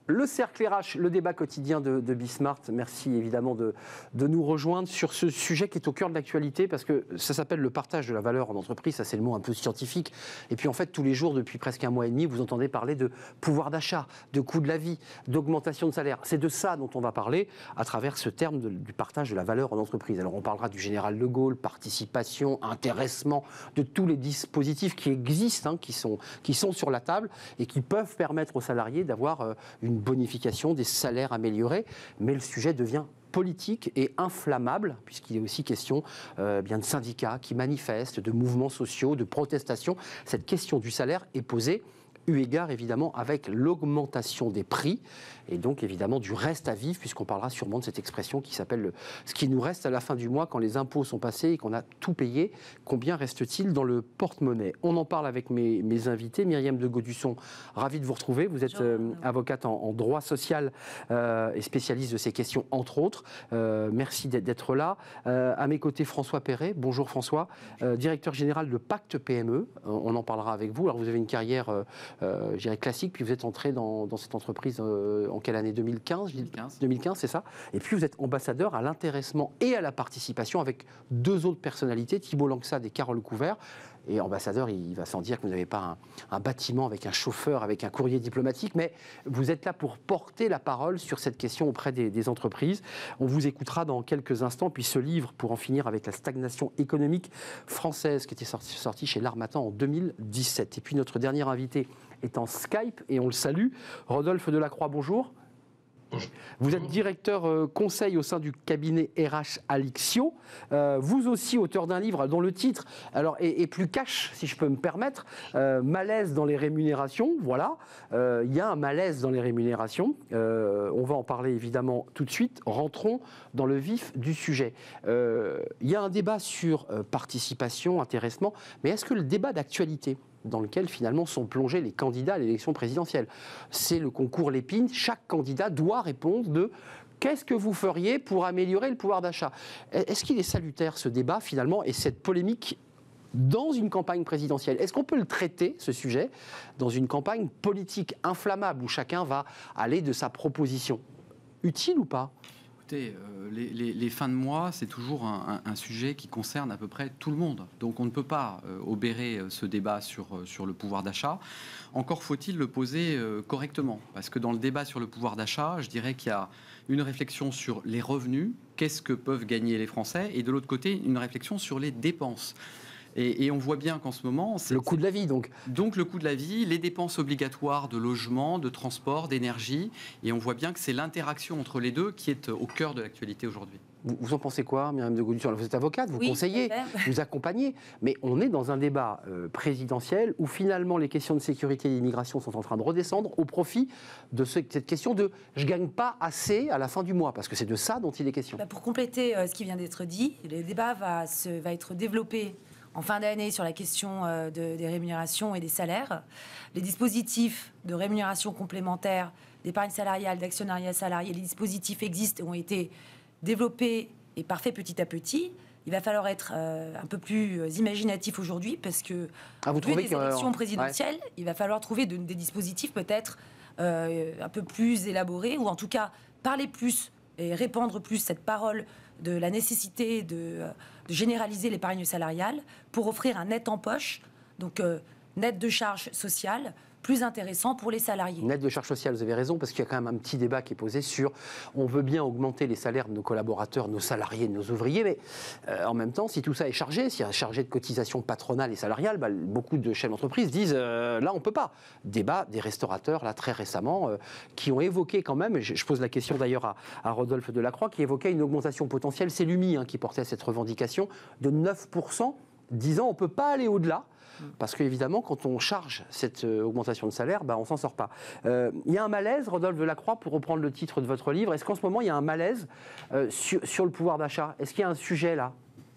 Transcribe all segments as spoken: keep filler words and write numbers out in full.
Le cercle R H, le débat quotidien de, de Bismart. Merci évidemment de, de nous rejoindre sur ce sujet qui est au cœur de l'actualité parce que ça s'appelle le partage de la valeur en entreprise. Ça, c'est le mot un peu scientifique. Et puis en fait, tous les jours, depuis presque un mois et demi, vous entendez parler de pouvoir d'achat, de coût de la vie, d'augmentation de salaire. C'est de ça dont on va parler à travers ce terme de, du partage de la valeur en entreprise. Alors on parlera du général de Gaulle, participation, intéressement, de tous les dispositifs qui existent, hein, qui sont, qui sont sur la table et qui peuvent permettre aux salariés d'avoir euh, une bonification, des salaires améliorés, mais le sujet devient politique et inflammable, puisqu'il est aussi question euh, bien de syndicats qui manifestent, de mouvements sociaux, de protestations. Cette question du salaire est posée, eu égard évidemment avec l'augmentation des prix et donc évidemment du reste à vivre, puisqu'on parlera sûrement de cette expression qui s'appelle le, ce qui nous reste à la fin du mois quand les impôts sont passés et qu'on a tout payé, combien reste-t-il dans le porte-monnaie? On en parle avec mes, mes invités. Myriam de Gaudusson, ravie de vous retrouver. Vous êtes euh, avocate en, en droit social euh, et spécialiste de ces questions entre autres. Euh, merci d'être là. Euh, à mes côtés, François Perret. Bonjour François, euh, directeur général de Pacte P M E. On en parlera avec vous. Alors vous avez une carrière euh, Euh, je dirais classique, puis vous êtes entré dans, dans cette entreprise euh, en quelle année? deux mille quinze deux mille quinze. deux mille quinze, c'est ça. Et puis vous êtes ambassadeur à l'intéressement et à la participation avec deux autres personnalités, Thibault Langsade et Carole Couvert. Et ambassadeur, il va sans dire que vous n'avez pas un, un bâtiment avec un chauffeur, avec un courrier diplomatique, mais vous êtes là pour porter la parole sur cette question auprès des, des entreprises. On vous écoutera dans quelques instants, puis ce livre, pour en finir avec la stagnation économique française, qui était sorti, sorti chez l'Harmattan en deux mille dix-sept. Et puis notre dernier invité est en Skype, et on le salue, Rodolphe Delacroix, bonjour. Vous êtes directeur euh, conseil au sein du cabinet R H Alixio. Euh, vous aussi, auteur d'un livre dont le titre alors, est, est plus cash, si je peux me permettre, euh, Malaise dans les rémunérations. Voilà, euh, il y a un malaise dans les rémunérations. Euh, on va en parler évidemment tout de suite. Rentrons dans le vif du sujet. Euh, il y a un débat sur euh, participation, intéressement, mais est-ce que le débat d'actualité dans lequel finalement sont plongés les candidats à l'élection présidentielle, c'est le concours Lépine, chaque candidat doit répondre de qu'est-ce que vous feriez pour améliorer le pouvoir d'achat? Est-ce qu'il est salutaire ce débat finalement et cette polémique dans une campagne présidentielle? Est-ce qu'on peut le traiter, ce sujet, dans une campagne politique inflammable où chacun va aller de sa proposition? Utile ou pas? Écoutez, euh, les, les, les fins de mois, c'est toujours un, un, un sujet qui concerne à peu près tout le monde. Donc on ne peut pas euh, obérer ce débat sur, sur le pouvoir d'achat. Encore faut-il le poser euh, correctement. Parce que dans le débat sur le pouvoir d'achat, je dirais qu'il y a une réflexion sur les revenus, qu'est-ce que peuvent gagner les Français, et de l'autre côté, une réflexion sur les dépenses. Et, et on voit bien qu'en ce moment... Le coût de la vie, donc. Donc le coût de la vie, les dépenses obligatoires de logement, de transport, d'énergie. Et on voit bien que c'est l'interaction entre les deux qui est au cœur de l'actualité aujourd'hui. Vous, vous en pensez quoi, Myriam de Gaudusson? Vous êtes avocate, vous oui, conseillez, vous accompagnez. Mais on est dans un débat euh, présidentiel où finalement les questions de sécurité et d'immigration sont en train de redescendre au profit de ce, cette question de « je ne gagne pas assez à la fin du mois ». Parce que c'est de ça dont il est question. Bah pour compléter euh, ce qui vient d'être dit, le débat va, se, va être développé en fin d'année sur la question euh, de, des rémunérations et des salaires. Les dispositifs de rémunération complémentaire, d'épargne salariale, d'actionnariat salarié, les dispositifs existent et ont été développés et parfaits petit à petit. Il va falloir être euh, un peu plus imaginatif aujourd'hui parce que, ah, vous vu trouvez des que, élections euh, présidentielles, ouais. il va falloir trouver de, des dispositifs peut-être euh, un peu plus élaborés ou en tout cas parler plus et répandre plus cette parole de la nécessité de, de généraliser l'épargne salariale pour offrir un net en poche, donc euh, net de charges sociales, plus intéressant pour les salariés. Net de charges sociales, vous avez raison, parce qu'il y a quand même un petit débat qui est posé sur on veut bien augmenter les salaires de nos collaborateurs, nos salariés, nos ouvriers, mais euh, en même temps, si tout ça est chargé, s'il y a chargé de cotisations patronales et salariales, bah, beaucoup de chefs d'entreprise disent euh, là on ne peut pas. Débat des restaurateurs, là très récemment, euh, qui ont évoqué quand même, je, je pose la question d'ailleurs à, à Rodolphe Delacroix, qui évoquait une augmentation potentielle, c'est l'U M I hein, qui portait cette revendication, de neuf pour cent, disant on ne peut pas aller au-delà. Parce qu'évidemment, quand on charge cette euh, augmentation de salaire, bah, on ne s'en sort pas. Euh, il y a un malaise, Rodolphe Delacroix, pour reprendre le titre de votre livre. Est-ce qu'en ce moment, il y a un malaise euh, sur, sur le pouvoir d'achat? Est-ce qu'il y a un sujet là?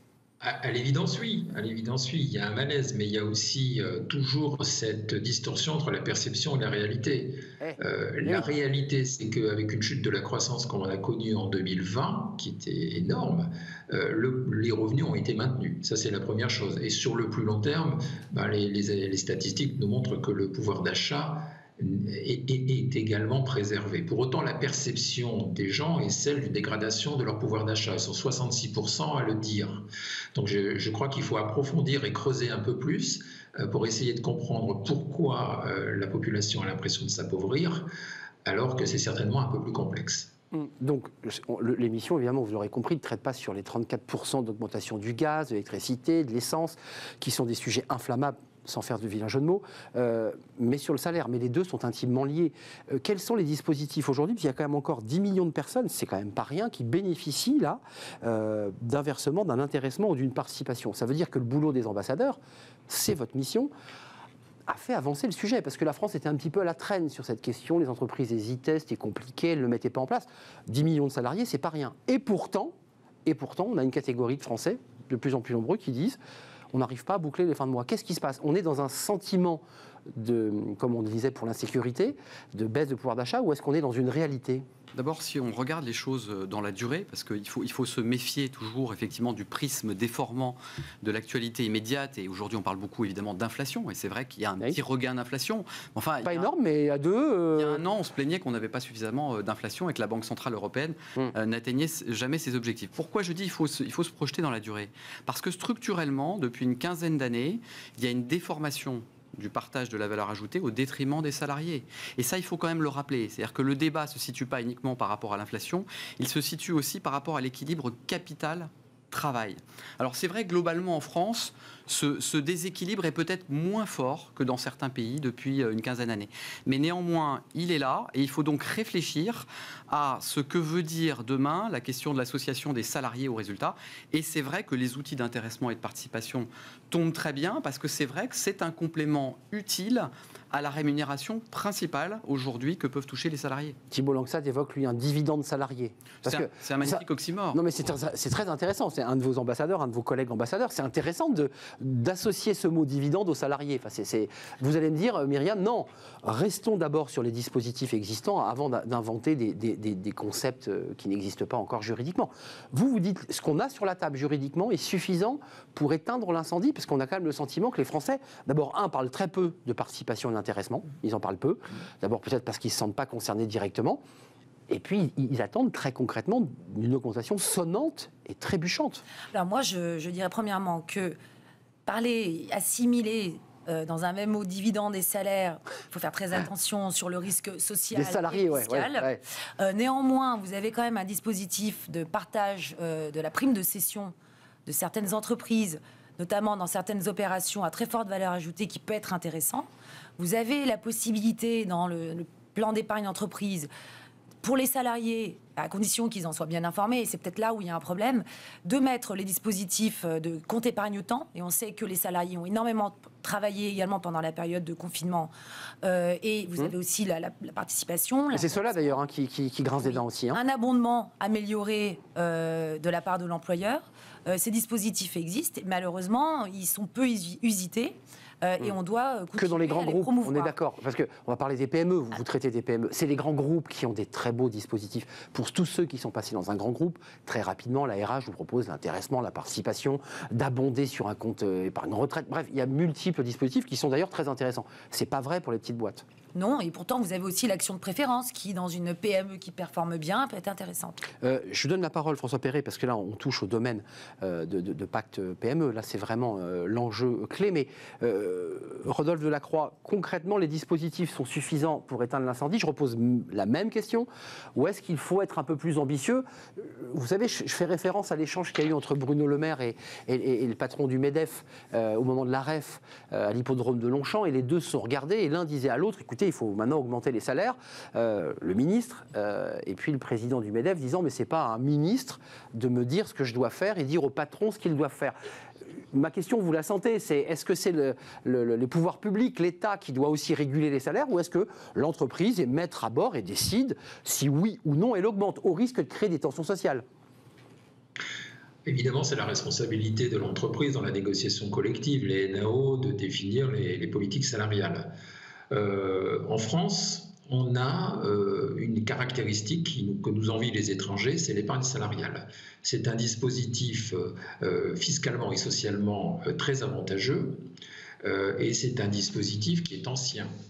À, à l'évidence, oui. À l'évidence, oui. Il y a un malaise, mais il y a aussi euh, toujours cette distorsion entre la perception et la réalité. Eh, euh, eh la oui. réalité, c'est qu'avec une chute de la croissance qu'on a connue en deux mille vingt, qui était énorme, euh, le, les revenus ont été maintenus. Ça, c'est la première chose. Et sur le plus long terme, ben, les, les, les statistiques nous montrent que le pouvoir d'achat est, est, est également préservée. Pour autant, la perception des gens est celle d'une dégradation de leur pouvoir d'achat. Ils sont soixante-six pour cent à le dire. Donc je, je crois qu'il faut approfondir et creuser un peu plus euh, pour essayer de comprendre pourquoi euh, la population a l'impression de s'appauvrir, alors que c'est certainement un peu plus complexe. Donc, l'émission, évidemment, vous l'aurez compris, ne traite pas sur les trente-quatre pour cent d'augmentation du gaz, de l'électricité, de l'essence, qui sont des sujets inflammables, sans faire de vilain jeu de mots, euh, mais sur le salaire. Mais les deux sont intimement liés. Euh, quels sont les dispositifs aujourd'hui? Parce qu'il y a quand même encore dix millions de personnes, c'est quand même pas rien, qui bénéficient là euh, d'un versement, d'un intéressement ou d'une participation. Ça veut dire que le boulot des ambassadeurs, c'est votre mission, a fait avancer le sujet, parce que la France était un petit peu à la traîne sur cette question, les entreprises hésitaient, c'était compliqué, elles ne le mettaient pas en place. dix millions de salariés, c'est pas rien. Et pourtant, et pourtant, on a une catégorie de Français, de plus en plus nombreux, qui disent on n'arrive pas à boucler les fins de mois. Qu'est-ce qui se passe? On est dans un sentiment de, comme on disait pour l'insécurité, de baisse de pouvoir d'achat, ou est-ce qu'on est dans une réalité? D'abord, si on regarde les choses dans la durée, parce qu'il faut, il faut se méfier toujours effectivement du prisme déformant de l'actualité immédiate, et aujourd'hui on parle beaucoup évidemment d'inflation, et c'est vrai qu'il y a un oui. petit regain d'inflation. Enfin, pas énorme, un, mais à deux... Euh... Il y a un an, on se plaignait qu'on n'avait pas suffisamment d'inflation et que la Banque Centrale Européenne hum. euh, n'atteignait jamais ses objectifs. Pourquoi je dis qu'il faut, il faut se projeter dans la durée? Parce que structurellement, depuis une quinzaine d'années, il y a une déformation du partage de la valeur ajoutée au détriment des salariés. Et ça, il faut quand même le rappeler. C'est-à-dire que le débat ne se situe pas uniquement par rapport à l'inflation, il se situe aussi par rapport à l'équilibre capital-travail. Alors c'est vrai, globalement en France, ce, ce déséquilibre est peut-être moins fort que dans certains pays depuis une quinzaine d'années. Mais néanmoins, il est là, et il faut donc réfléchir à ce que veut dire demain la question de l'association des salariés aux résultats. Et c'est vrai que les outils d'intéressement et de participation tombent très bien, parce que c'est vrai que c'est un complément utile à la rémunération principale aujourd'hui que peuvent toucher les salariés. Thibault Langsat évoque, lui, un dividende salarié. C'est un, c'est un magnifique ça, oxymore. Non, mais c'est, c'est très intéressant. C'est un de vos ambassadeurs, un de vos collègues ambassadeurs. C'est intéressant de, d'associer ce mot dividende aux salariés. Enfin, c'est, c'est... Vous allez me dire, Myriam, non, restons d'abord sur les dispositifs existants avant d'inventer des, des, des, des concepts qui n'existent pas encore juridiquement. Vous, vous dites, ce qu'on a sur la table juridiquement est suffisant pour éteindre l'incendie, parce qu'on a quand même le sentiment que les Français, d'abord, un, parlent très peu de participation et d'intéressement. Ils en parlent peu. D'abord, peut-être parce qu'ils ne se sentent pas concernés directement. Et puis, ils attendent très concrètement une augmentation sonnante et trébuchante. Alors moi, je, je dirais premièrement que parler, assimiler euh, dans un même mot dividende et salaire, il faut faire très attention sur le risque social des salariés, et fiscal. Ouais, ouais, ouais. Euh, néanmoins, vous avez quand même un dispositif de partage euh, de la prime de cession de certaines entreprises, notamment dans certaines opérations à très forte valeur ajoutée, qui peut être intéressant. Vous avez la possibilité, dans le, le plan d'épargne entreprise, pour les salariés, à condition qu'ils en soient bien informés, et c'est peut-être là où il y a un problème, de mettre les dispositifs de compte épargne-temps. Et on sait que les salariés ont énormément travaillé également pendant la période de confinement. Euh, et vous mmh. avez aussi la, la, la participation. La c'est cela d'ailleurs hein, qui, qui, qui grince oui. des dents aussi. Hein. Un abondement amélioré euh, de la part de l'employeur. Euh, ces dispositifs existent. Malheureusement, ils sont peu usités. Euh, et on doit que dans les grands groupes, on est d'accord. Parce qu'on va parler des P M E, vous, vous traitez des P M E. C'est les grands groupes qui ont des très beaux dispositifs. Pour tous ceux qui sont passés dans un grand groupe, très rapidement, la R H vous propose l'intéressement, la participation, d'abonder sur un compte épargne retraite. Bref, il y a multiples dispositifs qui sont d'ailleurs très intéressants. C'est pas vrai pour les petites boîtes. Non, et pourtant, vous avez aussi l'action de préférence qui, dans une P M E qui performe bien, peut être intéressante. Euh, je donne la parole, François Perret, parce que là, on touche au domaine euh, de, de, de pacte P M E. Là, c'est vraiment euh, l'enjeu clé. Mais euh, Rodolphe Delacroix, concrètement, les dispositifs sont suffisants pour éteindre l'incendie. Je repose la même question. Ou est-ce qu'il faut être un peu plus ambitieux? Vous savez, je, je fais référence à l'échange qu'il y a eu entre Bruno Le Maire et, et, et le patron du MEDEF euh, au moment de l'A R E F euh, à l'hippodrome de Longchamp. Et les deux se sont regardés et l'un disait à l'autre, écoutez, il faut maintenant augmenter les salaires, euh, le ministre, euh, et puis le président du MEDEF disant, mais c'est pas à un ministre de me dire ce que je dois faire et dire au patron ce qu'il doit faire. Ma question, vous la sentez, c'est est-ce que c'est le, le, les pouvoirs publics, l'État qui doit aussi réguler les salaires, ou est-ce que l'entreprise est maître à bord et décide si oui ou non elle augmente, au risque de créer des tensions sociales? Évidemment, c'est la responsabilité de l'entreprise dans la négociation collective, les N A O, de définir les, les politiques salariales. Euh, en France, on a euh, une caractéristique qui nous, que nous envient les étrangers, c'est l'épargne salariale. C'est un dispositif euh, fiscalement et socialement euh, très avantageux euh, et c'est un dispositif qui est ancien.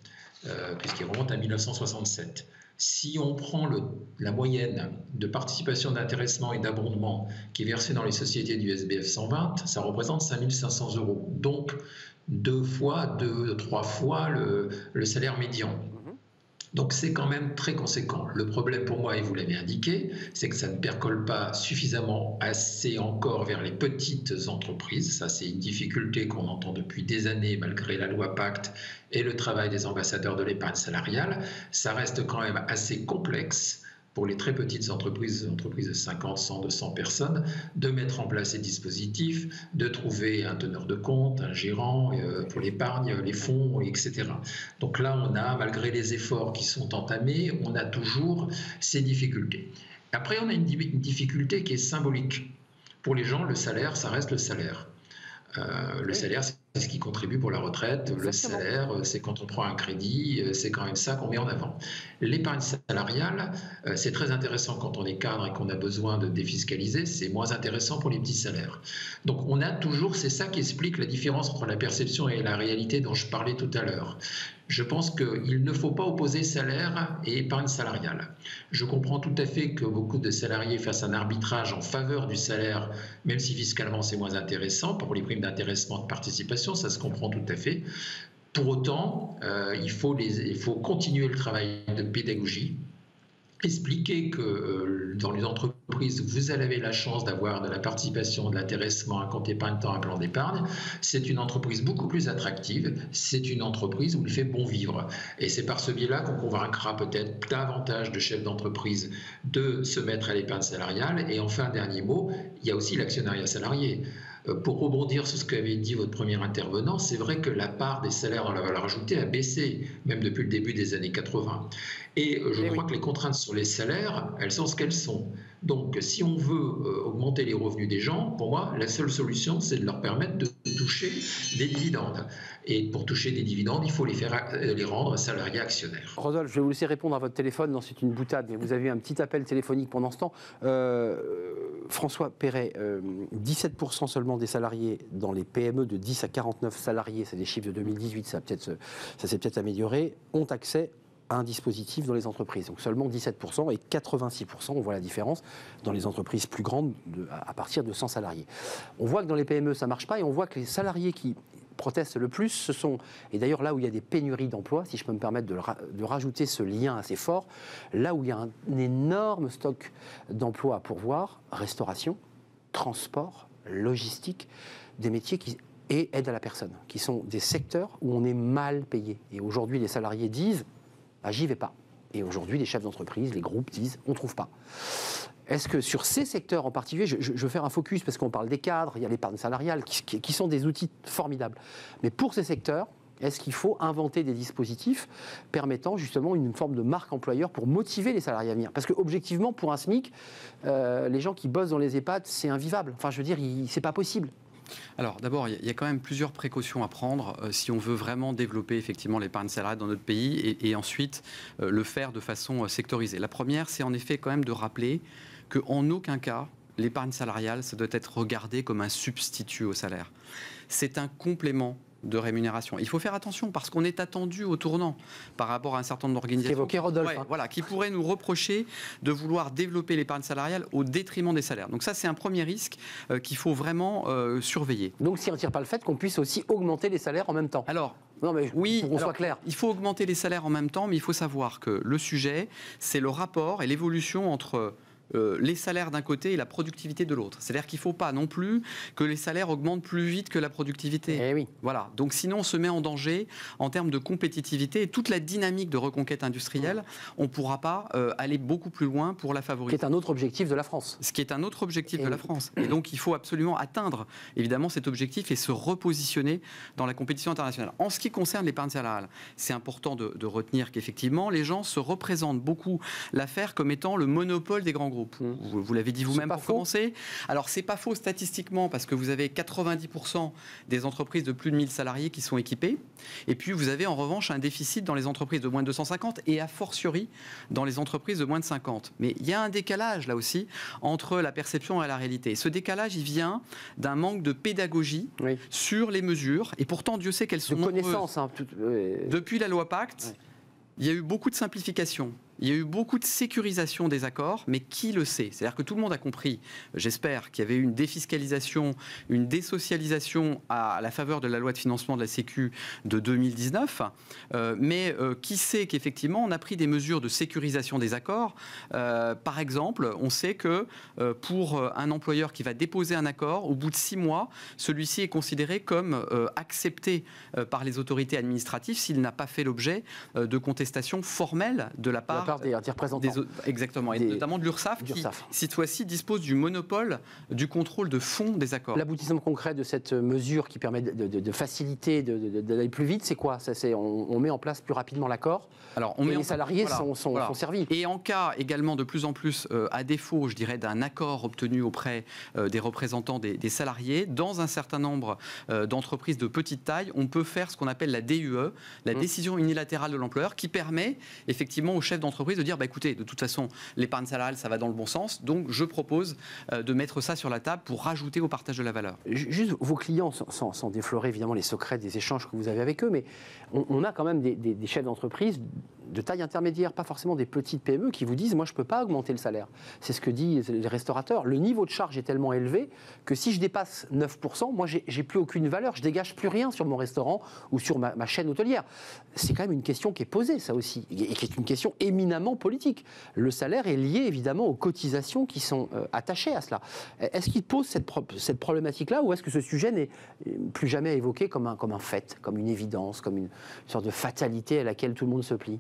euh, puisqu'il remonte à mille neuf cent soixante-sept. Si on prend le, la moyenne de participation d'intéressement et d'abondement qui est versée dans les sociétés du S B F cent vingt, ça représente cinq mille cinq cents euros. Donc, deux fois, deux, trois fois le, le salaire médian. Donc c'est quand même très conséquent. Le problème pour moi, et vous l'avez indiqué, c'est que ça ne percole pas suffisamment assez encore vers les petites entreprises. Ça, c'est une difficulté qu'on entend depuis des années malgré la loi Pacte et le travail des ambassadeurs de l'épargne salariale. Ça reste quand même assez complexe pour les très petites entreprises, entreprises de cinquante, cent, deux cents personnes, de mettre en place ces dispositifs, de trouver un teneur de compte, un gérant euh, pour l'épargne, les fonds, et cetera. Donc là, on a, malgré les efforts qui sont entamés, on a toujours ces difficultés. Après, on a une, une difficulté qui est symbolique. Pour les gens, le salaire, ça reste le salaire. Euh, le oui. salaire, c'est ce qui contribue pour la retraite. Exactement. Le salaire, c'est quand on prend un crédit, c'est quand même ça qu'on met en avant. L'épargne salariale, c'est très intéressant quand on est cadre et qu'on a besoin de défiscaliser, c'est moins intéressant pour les petits salaires. Donc on a toujours, c'est ça qui explique la différence entre la perception et la réalité dont je parlais tout à l'heure. Je pense qu'il ne faut pas opposer salaire et épargne salariale. Je comprends tout à fait que beaucoup de salariés fassent un arbitrage en faveur du salaire, même si fiscalement c'est moins intéressant, pour les primes d'intéressement de participation, ça se comprend tout à fait. Pour autant, euh, il faut les, il faut continuer le travail de pédagogie, expliquer que euh, dans les entreprises où vous avez la chance d'avoir de la participation, de l'intéressement, un compte épargne-temps, un plan d'épargne, c'est une entreprise beaucoup plus attractive, c'est une entreprise où il fait bon vivre. Et c'est par ce biais-là qu'on convaincra peut-être davantage de chefs d'entreprise de se mettre à l'épargne salariale. Et enfin, dernier mot, il y a aussi l'actionnariat salarié. Pour rebondir sur ce qu'avait dit votre premier intervenant, c'est vrai que la part des salaires dans la valeur ajoutée a baissé, même depuis le début des années quatre-vingts. Et je Et crois oui. que les contraintes sur les salaires, elles sont ce qu'elles sont. Donc, si on veut augmenter les revenus des gens, pour moi, la seule solution, c'est de leur permettre de toucher des dividendes. Et pour toucher des dividendes, il faut les, faire, les rendre salariés actionnaires. Rodolphe, je vais vous laisser répondre à votre téléphone. Non, c'est une boutade, mais vous avez eu un petit appel téléphonique pendant ce temps. Euh, François Perret, euh, dix-sept pour cent seulement des salariés dans les P M E de dix à quarante-neuf salariés, c'est des chiffres de deux mille dix-huit, ça, peut-être, ça s'est peut-être amélioré, ont accès à un dispositif dans les entreprises. Donc seulement dix-sept pour cent et quatre-vingt-six pour cent, on voit la différence, dans les entreprises plus grandes de, à partir de cent salariés. On voit que dans les P M E, ça ne marche pas et on voit que les salariés qui protestent le plus, ce sont, et d'ailleurs là où il y a des pénuries d'emplois, si je peux me permettre de, de rajouter ce lien assez fort, là où il y a un, un énorme stock d'emplois à pourvoir, restauration, transport, logistique, des métiers qui, et aide à la personne, qui sont des secteurs où on est mal payé. Et aujourd'hui, les salariés disent bah, « j'y vais pas ». Et aujourd'hui, les chefs d'entreprise, les groupes disent « on ne trouve pas ». Est-ce que sur ces secteurs en particulier, je, je, je veux faire un focus parce qu'on parle des cadres, il y a l'épargne salariale, qui, qui, qui sont des outils formidables. Mais pour ces secteurs, est-ce qu'il faut inventer des dispositifs permettant justement une forme de marque employeur pour motiver les salariés à venir ? Parce que objectivement, pour un SMIC, euh, les gens qui bossent dans les EHPAD, c'est invivable. Enfin, je veux dire, il, c'est pas possible. Alors d'abord, il y a quand même plusieurs précautions à prendre euh, si on veut vraiment développer effectivement l'épargne salariale dans notre pays et, et ensuite euh, le faire de façon euh, sectorisée. La première, c'est en effet quand même de rappeler qu'en aucun cas, l'épargne salariale, ça doit être regardé comme un substitut au salaire. C'est un complément de rémunération. Il faut faire attention parce qu'on est attendu au tournant par rapport à un certain nombre d'organisations évoqué Rodolphe, ouais, hein. voilà, qui pourraient nous reprocher de vouloir développer l'épargne salariale au détriment des salaires. Donc ça, c'est un premier risque euh, qu'il faut vraiment euh, surveiller. Donc ça ne retire pas le fait qu'on puisse aussi augmenter les salaires en même temps. Alors, non mais oui, pour qu'on alors, soit clair. Il faut augmenter les salaires en même temps, mais il faut savoir que le sujet, c'est le rapport et l'évolution entre Euh, les salaires d'un côté et la productivité de l'autre. C'est-à-dire qu'il ne faut pas non plus que les salaires augmentent plus vite que la productivité. Eh oui. Voilà. Donc sinon, on se met en danger en termes de compétitivité et toute la dynamique de reconquête industrielle, on ne pourra pas euh, aller beaucoup plus loin pour la favoriser. Qui est un autre objectif de la France. Ce qui est un autre objectif et de la France. Et donc, il faut absolument atteindre, évidemment, cet objectif et se repositionner dans la compétition internationale. En ce qui concerne l'épargne salariale, c'est important de, de retenir qu'effectivement, les gens se représentent beaucoup l'affaire comme étant le monopole des grands groupes. Vous, vous l'avez dit vous-même pour faux. commencer. Alors, c'est pas faux statistiquement parce que vous avez quatre-vingt-dix pour cent des entreprises de plus de mille salariés qui sont équipées. Et puis, vous avez en revanche un déficit dans les entreprises de moins de deux cent cinquante et a fortiori dans les entreprises de moins de cinquante. Mais il y a un décalage là aussi entre la perception et la réalité. Et ce décalage, il vient d'un manque de pédagogie oui. sur les mesures. Et pourtant, Dieu sait qu'elles sont de connaissances, hein, tout, euh... depuis la loi Pacte. Oui. Il y a eu beaucoup de simplification. Il y a eu beaucoup de sécurisation des accords, mais qui le sait? C'est-à-dire que tout le monde a compris, j'espère, qu'il y avait eu une défiscalisation, une désocialisation à la faveur de la loi de financement de la Sécu de deux mille dix-neuf. Euh, mais euh, qui sait qu'effectivement, on a pris des mesures de sécurisation des accords. Euh, par exemple, on sait que euh, pour un employeur qui va déposer un accord, au bout de six mois, celui-ci est considéré comme euh, accepté euh, par les autorités administratives s'il n'a pas fait l'objet euh, de contestations formelles de la part Des, des représentants. Des, exactement, et des, notamment de l'URSSAF, qui, cette fois-ci, dispose du monopole du contrôle de fond des accords. L'aboutissement concret de cette mesure qui permet de, de, de faciliter, d'aller plus vite, c'est quoi? Ça, c'est, on, on met en place plus rapidement l'accord. Alors, on et met les en, salariés voilà, sont, sont, voilà. sont servis. Et en cas également de plus en plus, euh, à défaut, je dirais, d'un accord obtenu auprès euh, des représentants des, des salariés, dans un certain nombre euh, d'entreprises de petite taille, on peut faire ce qu'on appelle la D U E, la mmh. décision unilatérale de l'employeur, qui permet effectivement au chef d'entreprise de dire, bah, écoutez, de toute façon, l'épargne salariale, ça va dans le bon sens, donc je propose euh, de mettre ça sur la table pour rajouter au partage de la valeur. Juste vos clients, sans, sans, sans déflorer évidemment les secrets des échanges que vous avez avec eux, mais on, on a quand même des, des, des chefs d'entreprise de taille intermédiaire, pas forcément des petites P M E, qui vous disent, moi je ne peux pas augmenter le salaire. C'est ce que disent les restaurateurs. Le niveau de charge est tellement élevé que si je dépasse neuf pour cent, moi j'ai, j'ai plus aucune valeur, je dégage plus rien sur mon restaurant ou sur ma, ma chaîne hôtelière. C'est quand même une question qui est posée, ça aussi, et qui est une question éminemment politique. Le salaire est lié évidemment aux cotisations qui sont euh, attachées à cela. Est-ce qu'il pose cette, pro- cette problématique-là, ou est-ce que ce sujet n'est plus jamais évoqué comme un, comme un fait, comme une évidence, comme une sorte de fatalité à laquelle tout le monde se plie?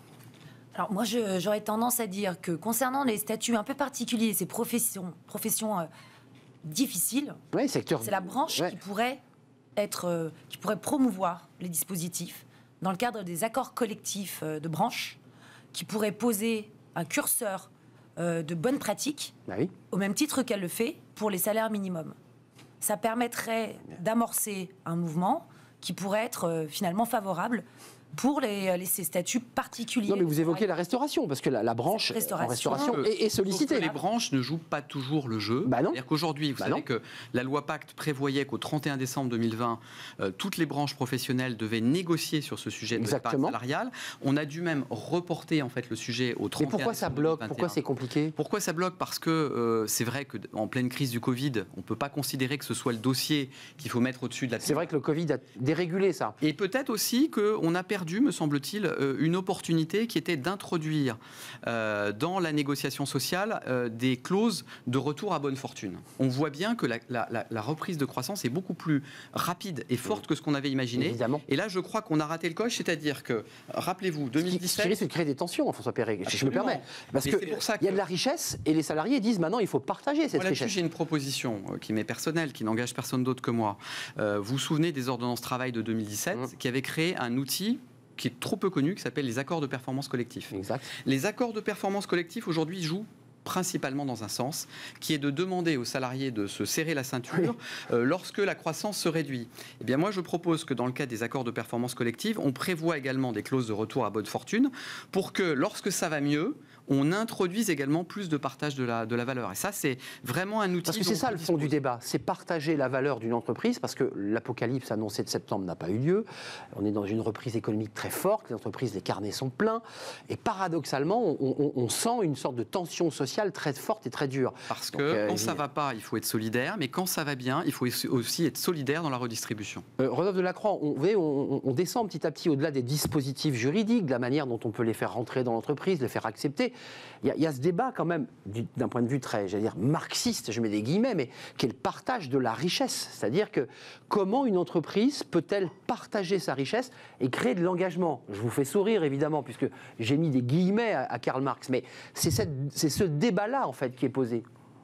Alors moi, je, j'aurais tendance à dire que concernant les statuts un peu particuliers, ces professions, professions euh, difficiles, ouais, secteur... c'est la branche ouais. qui pourrait être, euh, qui pourrait promouvoir les dispositifs dans le cadre des accords collectifs euh, de branche, qui pourrait poser un curseur euh, de bonnes pratiques, bah oui. au même titre qu'elle le fait pour les salaires minimums. Ça permettrait d'amorcer un mouvement qui pourrait être euh, finalement favorable pour les, les, ces statuts particuliers. Non, mais vous évoquez la restauration, parce que la, la branche restauration, en restauration euh, est, est sollicitée. Les branches ne jouent pas toujours le jeu. Bah non. C'est-à-dire qu'aujourd'hui, vous bah savez non. que la loi Pacte prévoyait qu'au trente et un décembre deux mille vingt, euh, toutes les branches professionnelles devaient négocier sur ce sujet de l'épargne salariale. On a dû même reporter en fait le sujet au trente et un décembre. Mais pourquoi ça bloque? Pourquoi c'est compliqué? Pourquoi ça bloque? Parce que euh, c'est vrai qu'en pleine crise du Covid, on ne peut pas considérer que ce soit le dossier qu'il faut mettre au-dessus de la table. C'est vrai que le Covid a dérégulé ça. Et peut-être aussi qu'on a perdu, me semble-t-il, une opportunité qui était d'introduire euh, dans la négociation sociale euh, des clauses de retour à bonne fortune. On voit bien que la, la, la, la reprise de croissance est beaucoup plus rapide et forte que ce qu'on avait imaginé. Évidemment. Et là, je crois qu'on a raté le coche, c'est-à-dire que, rappelez-vous, deux mille dix-sept... Ce qui risque de créer des tensions, François Perret, si je me permets. Parce qu'il que... y a de la richesse et les salariés disent maintenant il faut partager cette voilà, richesse. J'ai une proposition euh, qui m'est personnelle, qui n'engage personne d'autre que moi. Euh, vous vous souvenez des ordonnances travail de deux mille dix-sept mmh. qui avaient créé un outil qui est trop peu connu, qui s'appelle les accords de performance collectifs. Exact. Les accords de performance collectifs, aujourd'hui, jouent principalement dans un sens, qui est de demander aux salariés de se serrer la ceinture oui. euh, lorsque la croissance se réduit. Eh bien, moi, je propose que dans le cadre des accords de performance collective, on prévoit également des clauses de retour à bonne fortune pour que, lorsque ça va mieux, on introduise également plus de partage de la, de la valeur. Et ça, c'est vraiment un outil... Parce que c'est ça le fond du débat, c'est partager la valeur d'une entreprise, parce que l'apocalypse annoncée de septembre n'a pas eu lieu. On est dans une reprise économique très forte, les entreprises, les carnets sont pleins, et paradoxalement, on, on, on sent une sorte de tension sociale très forte et très dure. Parce que Donc, euh, quand il... ça ne va pas, il faut être solidaire, mais quand ça va bien, il faut aussi être solidaire dans la redistribution. Euh, Rodolphe Delacroix, on, vous voyez, on, on descend petit à petit au-delà des dispositifs juridiques, de la manière dont on peut les faire rentrer dans l'entreprise, les faire accepter. Il y, a, il y a ce débat quand même, du, d'un point de vue très, j'allais dire, marxiste, je mets des guillemets, mais qui est le partage de la richesse. C'est-à-dire que comment une entreprise peut-elle partager sa richesse et créer de l'engagement? Je vous fais sourire, évidemment, puisque j'ai mis des guillemets à, à Karl Marx, mais c'est, cette, c'est ce débat-là, en fait, qui est posé.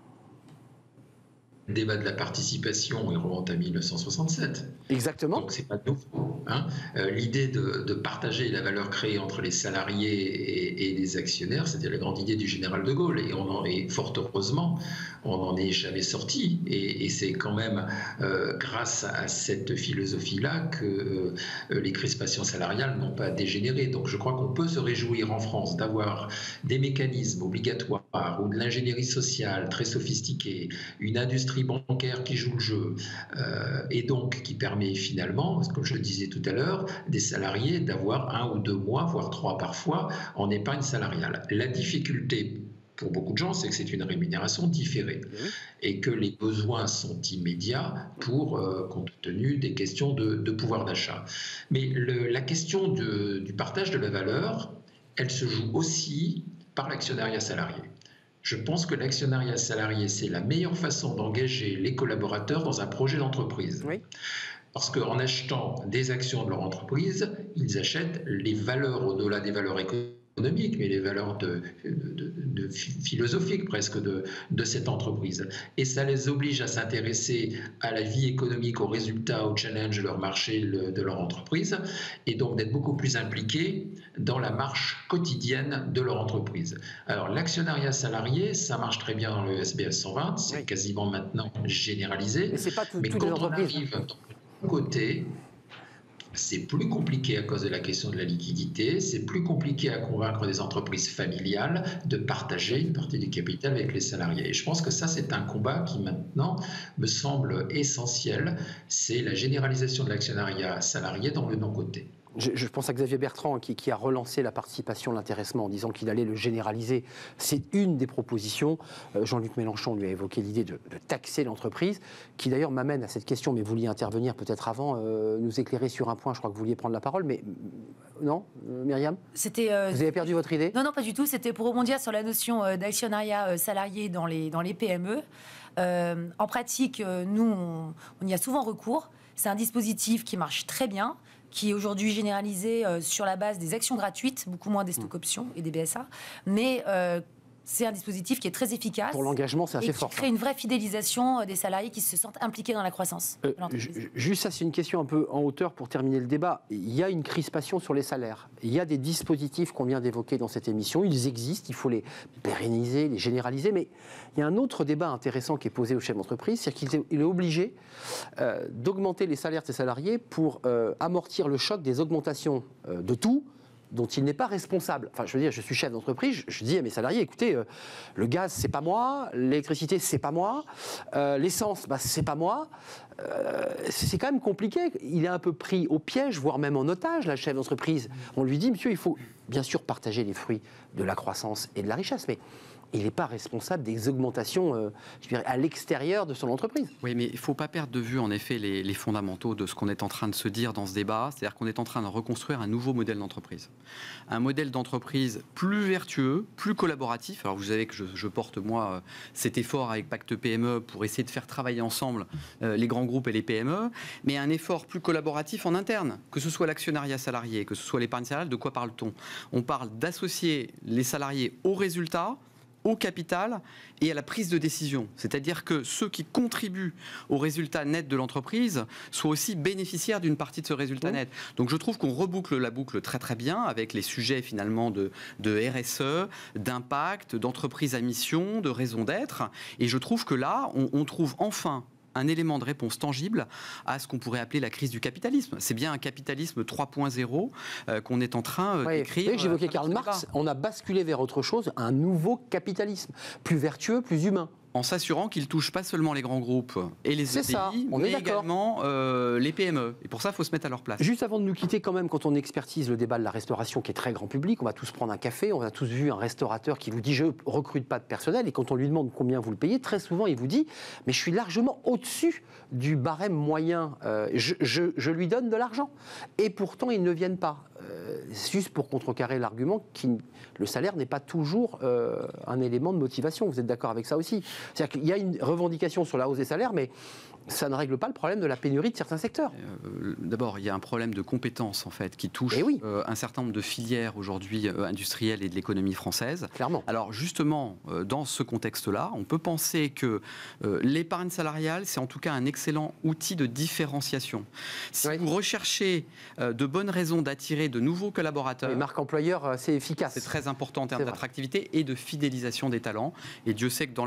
Le débat de la participation, il remonte à mille neuf cent soixante-sept. Exactement. Donc c'est pas nouveau. Hein. Euh, l'idée de, de partager la valeur créée entre les salariés et, et les actionnaires, c'était la grande idée du général de Gaulle. Et, on en, et fort heureusement, on n'en est jamais sorti. Et, et c'est quand même euh, grâce à cette philosophie-là que euh, les crispations salariales n'ont pas dégénéré. Donc je crois qu'on peut se réjouir en France d'avoir des mécanismes obligatoires ou de l'ingénierie sociale très sophistiquée, une industrie l'industrie bancaire qui joue le jeu euh, et donc qui permet finalement, comme je le disais tout à l'heure, des salariés d'avoir un ou deux mois, voire trois parfois, en épargne salariale. La difficulté pour beaucoup de gens, c'est que c'est une rémunération différée et que les besoins sont immédiats pour, euh, compte tenu des questions de, de pouvoir d'achat. Mais le, la question de, du partage de la valeur, elle se joue aussi par l'actionnariat salarié. Je pense que l'actionnariat salarié, c'est la meilleure façon d'engager les collaborateurs dans un projet d'entreprise. Oui. Parce qu'en achetant des actions de leur entreprise, ils achètent les valeurs au-delà des valeurs économiques, mais les valeurs de, de, de, de philosophiques presque de, de cette entreprise. Et ça les oblige à s'intéresser à la vie économique, aux résultats, aux challenges de leur marché, le, de leur entreprise, et donc d'être beaucoup plus impliqués dans la marche quotidienne de leur entreprise. Alors l'actionnariat salarié, ça marche très bien dans le S B S cent vingt, c'est oui. quasiment maintenant généralisé. Mais c'est pas tout, mais toutes quand les on entreprises. arrive de côté, c'est plus compliqué à cause de la question de la liquidité, c'est plus compliqué à convaincre des entreprises familiales de partager une partie du capital avec les salariés. Et je pense que ça, c'est un combat qui maintenant me semble essentiel, c'est la généralisation de l'actionnariat salarié dans le non-coté. Je, je pense à Xavier Bertrand qui, qui a relancé la participation, l'intéressement en disant qu'il allait le généraliser. C'est une des propositions. Euh, Jean-Luc Mélenchon lui a évoqué l'idée de, de taxer l'entreprise, qui d'ailleurs m'amène à cette question, mais vous vouliez intervenir peut-être avant, euh, nous éclairer sur un point, je crois que vous vouliez prendre la parole, mais non, euh, Myriam C'était, euh, vous avez perdu votre idée? Non, non, pas du tout. C'était pour rebondir sur la notion euh, d'actionnariat euh, salarié dans les, dans les P M E. Euh, en pratique, euh, nous, on, on y a souvent recours. C'est un dispositif qui marche très bien, qui est aujourd'hui généralisé euh, sur la base des actions gratuites, beaucoup moins des stock options et des B S A, mais euh, c'est un dispositif qui est très efficace. Pour l'engagement, c'est assez et fort. qui crée une vraie fidélisation des salariés qui se sentent impliqués dans la croissance. Euh, juste ça, c'est une question un peu en hauteur pour terminer le débat. Il y a une crispation sur les salaires. Il y a des dispositifs qu'on vient d'évoquer dans cette émission. Ils existent, il faut les pérenniser, les généraliser. Mais il y a un autre débat intéressant qui est posé au chef d'entreprise, c'est qu'il est obligé euh, d'augmenter les salaires de ses salariés pour euh, amortir le choc des augmentations euh, de tout, dont il n'est pas responsable. Enfin, je veux dire, je suis chef d'entreprise, je, je dis à mes salariés, écoutez, euh, le gaz, c'est pas moi, l'électricité, c'est pas moi, euh, l'essence, bah, c'est pas moi. Euh, c'est quand même compliqué. Il est un peu pris au piège, voire même en otage, la chef d'entreprise. On lui dit, monsieur, il faut bien sûr partager les fruits de la croissance et de la richesse, mais il n'est pas responsable des augmentations euh, je dirais, à l'extérieur de son entreprise. Oui, mais il ne faut pas perdre de vue, en effet, les, les fondamentaux de ce qu'on est en train de se dire dans ce débat. C'est-à-dire qu'on est en train de reconstruire un nouveau modèle d'entreprise. Un modèle d'entreprise plus vertueux, plus collaboratif. Alors, vous savez que je, je porte, moi, cet effort avec Pacte P M E pour essayer de faire travailler ensemble euh, les grands groupes et les P M E, mais un effort plus collaboratif en interne, que ce soit l'actionnariat salarié, que ce soit l'épargne salariale. De quoi parle-t-on? On parle d'associer les salariés aux résultats, au capital et à la prise de décision. C'est-à-dire que ceux qui contribuent au résultat net de l'entreprise soient aussi bénéficiaires d'une partie de ce résultat net. Donc je trouve qu'on reboucle la boucle très très bien avec les sujets finalement de, de R S E, d'impact, d'entreprise à mission, de raison d'être. Et je trouve que là, on, on trouve enfin un élément de réponse tangible à ce qu'on pourrait appeler la crise du capitalisme. C'est bien un capitalisme trois point zéro euh, qu'on est en train euh, oui, d'écrire. J'évoquais euh, Karl Marx, on a basculé vers autre chose, un nouveau capitalisme, plus vertueux, plus humain. En s'assurant qu'il ne touche pas seulement les grands groupes et les E T I, on mais est également euh, les P M E. Et pour ça, il faut se mettre à leur place. Juste avant de nous quitter, quand même, quand on expertise le débat de la restauration qui est très grand public, on va tous prendre un café, on a tous vu un restaurateur qui vous dit « je ne recrute pas de personnel » et quand on lui demande combien vous le payez, très souvent il vous dit « mais je suis largement au-dessus du barème moyen, euh, je, je, je lui donne de l'argent ». Et pourtant, ils ne viennent pas. Euh, juste pour contrecarrer l'argument que le salaire n'est pas toujours euh, un élément de motivation. Vous êtes d'accord avec ça aussi? C'est-à-dire qu'il y a une revendication sur la hausse des salaires, mais ça ne règle pas le problème de la pénurie de certains secteurs. Euh, D'abord, il y a un problème de compétences en fait, qui touche oui. euh, un certain nombre de filières aujourd'hui euh, industrielles et de l'économie française. Clairement. Alors justement, euh, dans ce contexte-là, on peut penser que euh, l'épargne salariale, c'est en tout cas un excellent outil de différenciation. Si oui. vous recherchez euh, de bonnes raisons d'attirer de nouveaux collaborateurs... Les marques employeurs, c'est efficace. C'est très important en termes d'attractivité et de fidélisation des talents. Et Dieu sait que dans le cadre de la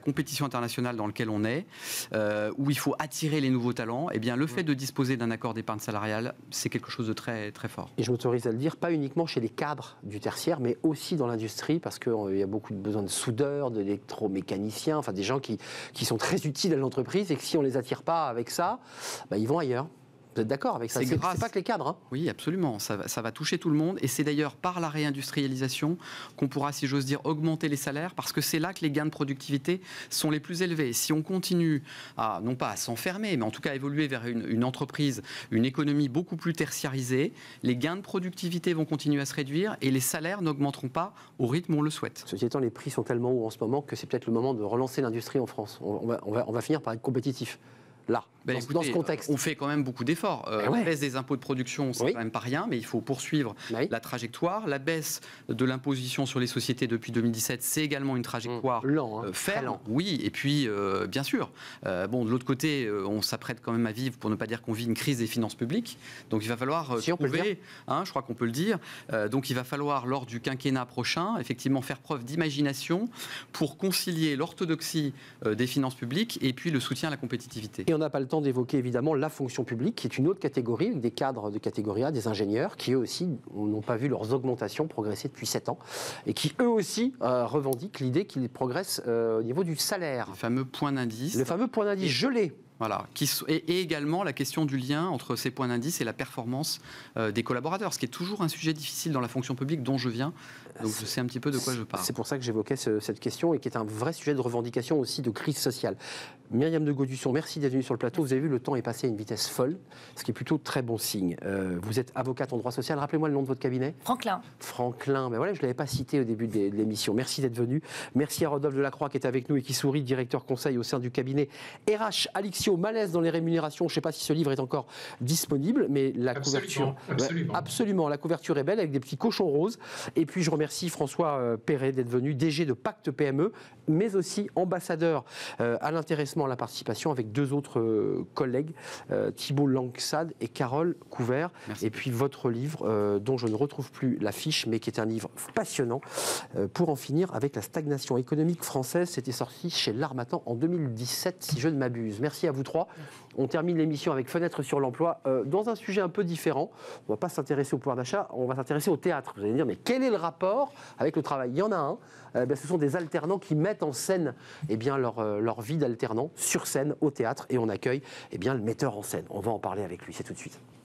compétition internationale dans laquelle on est, euh, où il faut attirer les nouveaux talents, eh bien, le fait de disposer d'un accord d'épargne salariale, c'est quelque chose de très, très fort. Et je m'autorise à le dire, pas uniquement chez les cadres du tertiaire, mais aussi dans l'industrie, parce qu'il euh, y a beaucoup de besoin de soudeurs, d'électromécaniciens, enfin des gens qui, qui sont très utiles à l'entreprise et que si on ne les attire pas avec ça, bah, ils vont ailleurs. Vous êtes d'accord avec ça? C'est grâce... pas que les cadres. Hein. Oui, absolument. Ça va, ça va toucher tout le monde. Et c'est d'ailleurs par la réindustrialisation qu'on pourra, si j'ose dire, augmenter les salaires, parce que c'est là que les gains de productivité sont les plus élevés. Si on continue à, non pas à s'enfermer, mais en tout cas à évoluer vers une, une entreprise, une économie beaucoup plus tertiarisée, les gains de productivité vont continuer à se réduire et les salaires n'augmenteront pas au rythme où on le souhaite. Ceci étant, les prix sont tellement hauts en ce moment que c'est peut-être le moment de relancer l'industrie en France. On, on, va, on, va, on va finir par être compétitif. Là, ben dans, écoutez, dans ce contexte. On fait quand même beaucoup d'efforts. Euh, ouais. La baisse des impôts de production, c'est oui. quand même pas rien, mais il faut poursuivre oui. la trajectoire. La baisse de l'imposition sur les sociétés depuis deux mille dix-sept, c'est également une trajectoire mmh. lent, hein. euh, ferme. Lent. Oui, et puis, euh, bien sûr, euh, bon, de l'autre côté, euh, on s'apprête quand même à vivre, pour ne pas dire qu'on vit une crise des finances publiques. Donc il va falloir euh, si trouver, hein, je crois qu'on peut le dire, euh, donc il va falloir, lors du quinquennat prochain, effectivement faire preuve d'imagination pour concilier l'orthodoxie euh, des finances publiques et puis le soutien à la compétitivité. Et on n'a pas le temps d'évoquer évidemment la fonction publique, qui est une autre catégorie, avec des cadres de catégorie A, des ingénieurs, qui eux aussi n'ont pas vu leurs augmentations progresser depuis sept ans, et qui eux aussi euh, revendiquent l'idée qu'ils progressent euh, au niveau du salaire. Le fameux point d'indice. Le fameux point d'indice gelé. Voilà, qui, et, et également la question du lien entre ces points d'indice et la performance euh, des collaborateurs, ce qui est toujours un sujet difficile dans la fonction publique dont je viens, donc je sais un petit peu de quoi je parle. C'est pour ça que j'évoquais ce, cette question et qui est un vrai sujet de revendication aussi de crise sociale. Myriam de Gaudusson, merci d'être venue sur le plateau. Vous avez vu, le temps est passé à une vitesse folle, ce qui est plutôt très bon signe. Euh, vous êtes avocate en droit social, rappelez-moi le nom de votre cabinet. Franklin. Franklin, ben voilà, je ne l'avais pas cité au début de l'émission. Merci d'être venu. Merci à Rodolphe Delacroix qui est avec nous et qui sourit, directeur conseil au sein du cabinet R H Alixio, malaise dans les rémunérations. Je ne sais pas si ce livre est encore disponible, mais la absolument, couverture... Absolument. Ouais, absolument, la couverture est belle avec des petits cochons roses. Et puis je remercie François euh, Perret d'être venu, D G de Pacte P M E, mais aussi ambassadeur euh, à l'intéressement, à la participation avec deux autres euh, collègues, euh, Thibault Langsad et Carole Couvert. Merci. Et puis votre livre, euh, dont je ne retrouve plus la fiche, mais qui est un livre passionnant, euh, pour en finir avec la stagnation économique française. C'était sorti chez L'Harmattan en deux mille dix-sept, si je ne m'abuse. Merci à vous trois. On termine l'émission avec Fenêtre sur l'emploi, euh, dans un sujet un peu différent. On ne va pas s'intéresser au pouvoir d'achat, on va s'intéresser au théâtre. Vous allez me dire, mais quel est le rapport avec le travail? Il y en a un. Euh, ben, ce sont des alternants qui mettent en scène eh bien, leur, euh, leur vie d'alternant sur scène au théâtre, et on accueille eh bien, le metteur en scène. On va en parler avec lui, c'est tout de suite.